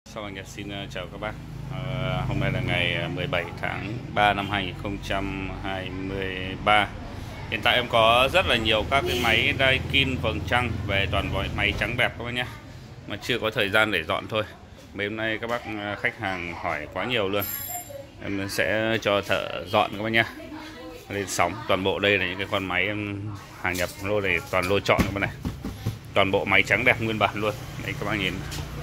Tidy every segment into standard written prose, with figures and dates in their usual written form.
Sau anh Nhật xin chào các bác. Hôm nay là ngày 17 tháng 3 năm 2023. Hiện tại em có rất là nhiều các cái máy Daikin vầng trăng về toàn bộ máy trắng đẹp các bác nhé, mà chưa có thời gian để dọn thôi. Mấy hôm nay các bác khách hàng hỏi quá nhiều luôn, em sẽ cho thợ dọn các bác nhé. Lên sóng toàn bộ đây là những cái con máy em hàng nhập lô này, toàn lô chọn các bác này, toàn bộ máy trắng đẹp nguyên bản luôn. Đấy các bác nhìn.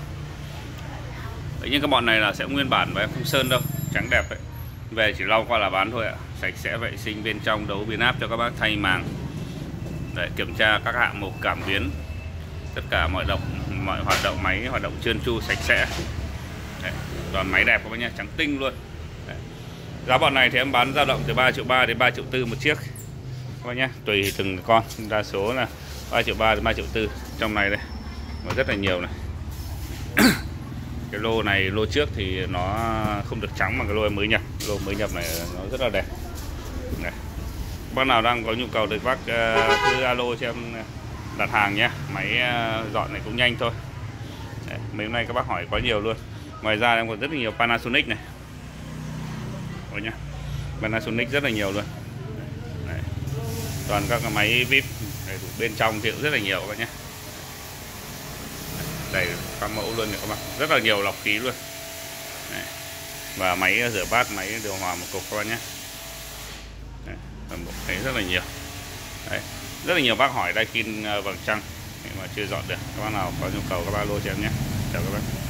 Đấy, nhưng các bọn này là sẽ nguyên bản và em không sơn đâu, trắng đẹp đấy. Về chỉ lau qua là bán thôi ạ. Sạch sẽ vệ sinh bên trong, đấu biến áp cho các bác, thay màng để kiểm tra các hạng mục cảm biến, tất cả mọi hoạt động máy hoạt động trơn tru sạch sẽ. Đấy, toàn máy đẹp các bác nhé, trắng tinh luôn. Đấy. Giá bọn này thì em bán dao động từ 3,3 triệu đến 3,4 triệu một chiếc các bác nhé, tùy từng con, đa số là 3,3 triệu đến 3,4 triệu trong này đây, và rất là nhiều này. Cái lô này, lô trước thì nó không được trắng, mà cái lô mới nhập, lô mới nhập này nó rất là đẹp này. Bác nào đang có nhu cầu thì bác cứ alo cho em đặt hàng nhé. Máy dọn này cũng nhanh thôi. Đấy, mấy hôm nay các bác hỏi quá nhiều luôn. Ngoài ra em còn rất là nhiều Panasonic này. Rồi nhá, Panasonic rất là nhiều luôn. Đấy, toàn các cái máy VIP đầy đủ, bên trong thì cũng rất là nhiều các bác nhé. Đây các mẫu luôn này các bạn, rất là nhiều lọc khí luôn. Đấy. Và máy rửa bát, máy điều hòa một cục các bạn nhé. Thấy rất là nhiều. Đấy. Rất là nhiều bác hỏi Daikin vầng trăng mà chưa dọn được. Các bác nào có nhu cầu các bác alo cho em nhé. Chào các bác.